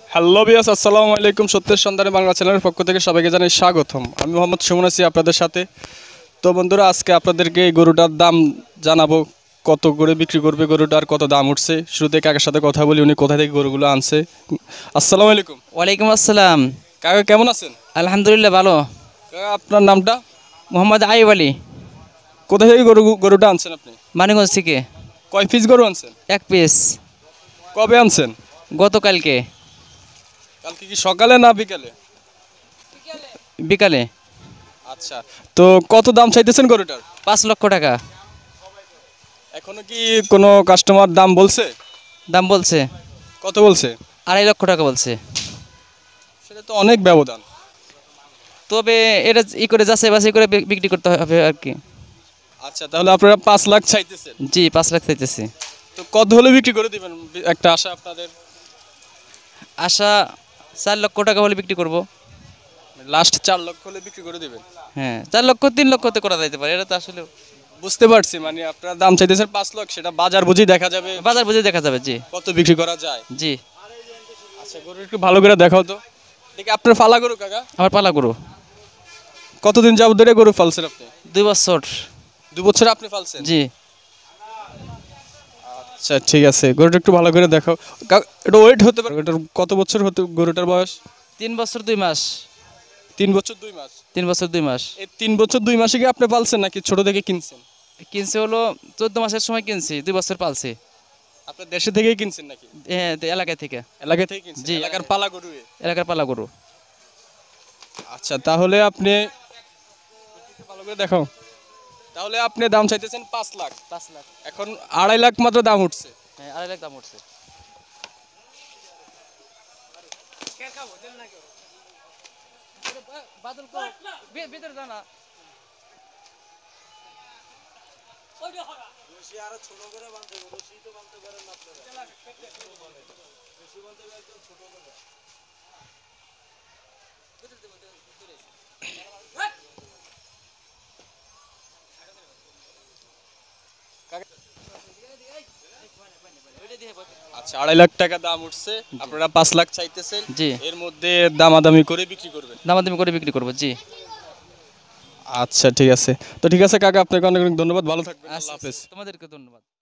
Hello বিয়াস, আসসালামু আলাইকুম। সত্যের সন্ধানে বাংলা চ্যানেলের পক্ষ থেকে সবাইকে জানাই স্বাগতম। আমি মোহাম্মদ সুমন আছি আপনাদের সাথে। তো বন্ধুরা, আজকে আপনাদেরকে এই গরুটার দাম জানাবো, কত করে বিক্রি করবে গরুটার, কত দাম উঠছে। শুরুতে কাকার সাথে কথা বলি, উনি কোথা থেকে গরুগুলো আনছে। আসসালামু আলাইকুম। ওয়ালাইকুম আসসালাম। কাকা কেমন আছেন? আলহামদুলিল্লাহ ভালো। কাকা আপনার নামটা? মোহাম্মদ আইব আলী, কোথা থেকে গরুটা আনছেন আপনি? মানিকগঞ্জ থেকে। কয় পিস গরু আনছেন? এক পিস। কবে আনছেন? গতকালকে কালকে কি সকালে না বিকালে? বিকালে। আচ্ছা, তো কত দাম চাইতেছেন গরুটার? 5 লক্ষ টাকা এখনো কি কোনো কাস্টমার দাম বলছে? দাম বলছে। কত বলছে? 2.5 লক্ষ টাকা বলছে। সেটা তো অনেক ব্যবধান। তবে এটা করে যাচাই বাছাই করে বিক্রি করতে হবে আর কি। আচ্ছা, তাহলে আপনারা 5 লাখ চাইতেছেন। জি, 5 লাখ চাইতেছি। তো কত হলে বিক্রি করে দিবেন, একটা আশা আপনাদের? আশা 4 লক্ষ টাকা হলে বিক্রি করব। লাস্ট 4 লক্ষ হলে বিক্রি করে দিবেন? হ্যাঁ, 4 লক্ষ 3 লক্ষতে করা যাইতে পারে, এটা তো আসলে বুঝতে পারছি, মানে আপনারা দাম চাইতেছেন 5 লাখ, সেটা বাজার বুঝি দেখা যাবে বাজার বুঝে দেখা যাবে। জি কত বিক্রি করা যায়। জি। আচ্ছা, গরু একটু ভালো করে দেখাও তো দেখি। আপনার ফালা গরু কাকা? আমার পালা গরু। কতদিন যাবত ধরে গরু ফালছেন আপনি? 2 বছর। 2 বছর আপনি ফালছেন? জি। আচ্ছা ঠিক আছে, গরুটা একটু ভালো করে দেখাও। এটা ওয়েট হতে পারে, এটার কত বছর হতে গরুটার বয়স? 3 বছর 2 মাস। 3 বছর 2 মাস? 3 বছর 2 মাস। এই 3 বছর 2 মাসে কি আপনি পালছেন নাকি ছোট থেকে কিনছেন? কিনছে হলো 14 মাসের সময় কিনছি, 2 বছর পালছি। আপনার দেশে থেকেই কিনছেন নাকি? হ্যাঁ, এলাকা থেকে। এলাকা থেকে কিনছেন? জি, এলাকার পালা গরু? এলাকার পালা গরু। আচ্ছা, তাহলে আপনি ভালো করে দেখাও। তাহলে আপনি দাম চাইতেছেন 5 লাখ। 5 লাখ। এখন 2.5 লাখ মাত্র দাম উঠছে। হ্যাঁ, 2.5 লাখ দাম উঠছে। ভিতরে যা না। আচ্ছা, 2.5 লাখ টাকা দাম উঠছে, আপনারা 5 লাখ চাইতেছেন। জি, এর মধ্যে দামাদামি করে বিক্রি করবেন? দামাদামি করে বিক্রি করবো। জি। আচ্ছা ঠিক আছে। তো ঠিক আছে কাকা, আপনাকে অনেক অনেক ধন্যবাদ, ভালো থাকবেন, আল্লাহ আচ্ছা, হাফেজ। তোমাদেরকে ধন্যবাদ।